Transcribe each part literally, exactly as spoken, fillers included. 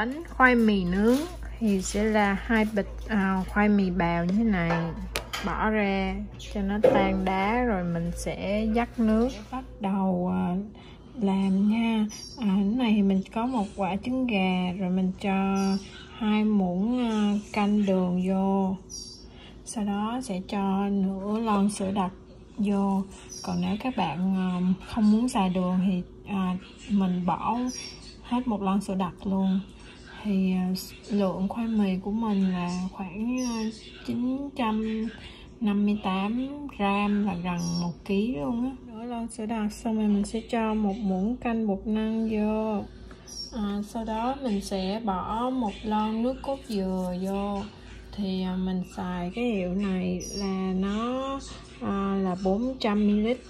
bánh khoai mì nướng thì sẽ là hai bịch à, khoai mì bào như thế này, bỏ ra cho nó tan đá rồi mình sẽ vắt nước, bắt đầu à, làm nha. À, cái này thì mình có một quả trứng gà, rồi mình cho hai muỗng à, canh đường vô, sau đó sẽ cho nửa lon sữa đặc vô. Còn nếu các bạn à, không muốn xài đường thì à, mình bỏ hết một lon sữa đặc luôn. Thì lượng khoai mì của mình là khoảng chín trăm năm mươi tám gram, là gần một ký luôn á. Nửa lon sữa đặc xong rồi mình sẽ cho một muỗng canh bột năng vô. À, sau đó mình sẽ bỏ một lon nước cốt dừa vô. Thì mình xài cái hiệu này là nó à, là bốn trăm mi li lít.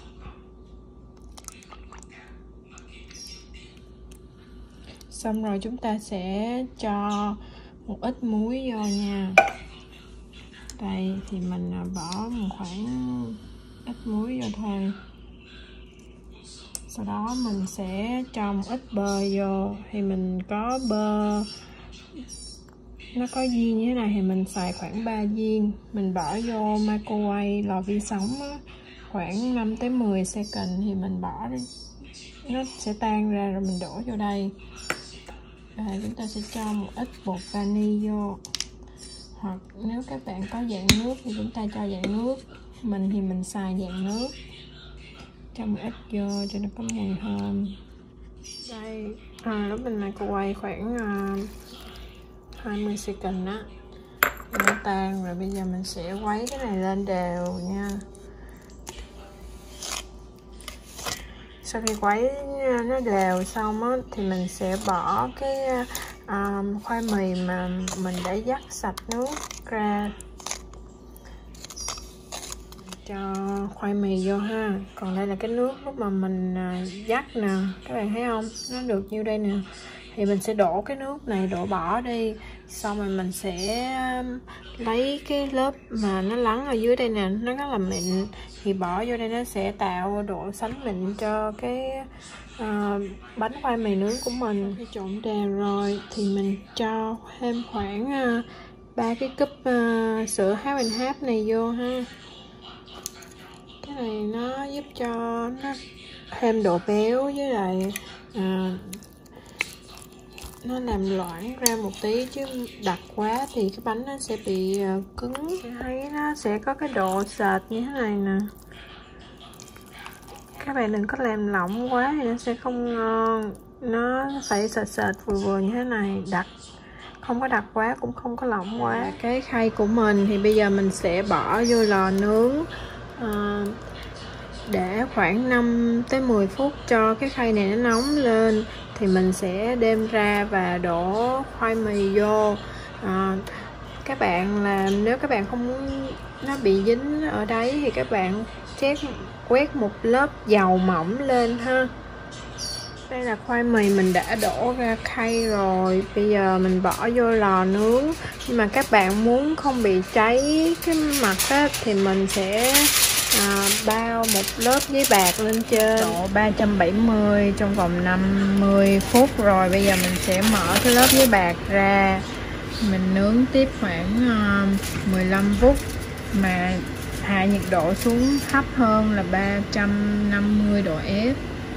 Xong rồi chúng ta sẽ cho một ít muối vô nha. Đây thì mình bỏ một khoảng ít muối vô thôi. Sau đó mình sẽ cho một ít bơ vô. Thì mình có bơ nó có viên như thế này thì mình xài khoảng ba viên. Mình bỏ vô microwave lò vi sóng á, khoảng năm tới mười second thì mình bỏ đi, nó sẽ tan ra rồi mình đổ vô đây. Đây, chúng ta sẽ cho một ít bột vani vô, hoặc nếu các bạn có dạng nước thì chúng ta cho dạng nước. Mình thì mình xài dạng nước, cho một ít vô cho nó có mùi thơm. Đây, à, lúc mình microwave khoảng uh, hai mươi second á, nó tan rồi. Bây giờ mình sẽ quấy cái này lên đều nha. Sau khi quấy nó đều xong á, thì mình sẽ bỏ cái um, khoai mì mà mình đã vắt sạch nước ra, cho khoai mì vô ha. Còn đây là cái nước lúc mà mình vắt nè, các bạn thấy không, nó được như đây nè. Thì mình sẽ đổ cái nước này, đổ bỏ đi. Xong rồi mình sẽ lấy cái lớp mà nó lắng ở dưới đây nè, nó rất là mịn, thì bỏ vô đây, nó sẽ tạo độ sánh mịn cho cái uh, bánh khoai mì nướng của mình. Cái trộn đều rồi thì mình cho thêm khoảng ba uh, cái cúp uh, sữa half and half này vô ha. Cái này nó giúp cho nó thêm độ béo, với lại uh, nó làm loãng ra một tí, chứ đặc quá thì cái bánh nó sẽ bị cứng. Thấy nó sẽ có cái độ sệt như thế này nè. Các bạn đừng có làm lỏng quá thì nó sẽ không ngon. Nó phải sệt sệt vừa vừa như thế này, đặc không có đặc quá cũng không có lỏng quá. Cái khay của mình thì bây giờ mình sẽ bỏ vô lò nướng à, để khoảng năm tới mười phút cho cái khay này nó nóng lên. Thì mình sẽ đem ra và đổ khoai mì vô. à, Các bạn làm, nếu các bạn không muốn nó bị dính ở đấy thì các bạn chét quét một lớp dầu mỏng lên ha. Đây là khoai mì mình đã đổ ra khay rồi. Bây giờ mình bỏ vô lò nướng. Nhưng mà các bạn muốn không bị cháy cái mặt á, thì mình sẽ à, bao một lớp giấy bạc lên trên, độ ba trăm bảy mươi trong vòng năm mươi phút. Rồi bây giờ mình sẽ mở cái lớp giấy bạc ra, mình nướng tiếp khoảng uh, mười lăm phút, mà hạ nhiệt độ xuống thấp hơn là ba trăm năm mươi độ F.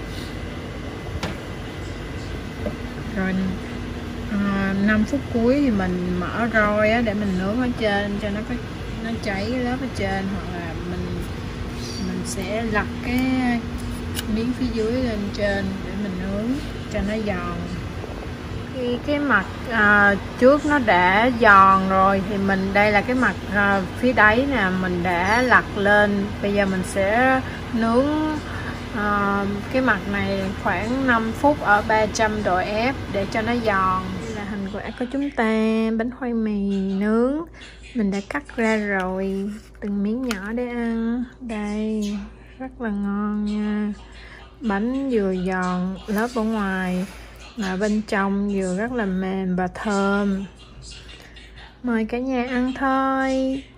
Rồi uh, năm phút cuối thì mình mở roi á, để mình nướng ở trên cho nó có nó cháy cái lớp ở trên, hoặc là mình mình sẽ lật cái miếng phía dưới lên trên để mình nướng cho nó giòn. Khi cái mặt à, trước nó đã giòn rồi thì mình, đây là cái mặt à, phía đáy nè, mình đã lật lên. Bây giờ mình sẽ nướng à, cái mặt này khoảng năm phút ở ba trăm độ F để cho nó giòn. Đây là hình quả của chúng ta, bánh khoai mì nướng mình đã cắt ra rồi, từng miếng nhỏ để ăn. Đây, rất là ngon nha. Bánh vừa giòn lớp ở ngoài mà bên trong vừa rất là mềm và thơm. Mời cả nhà ăn thôi.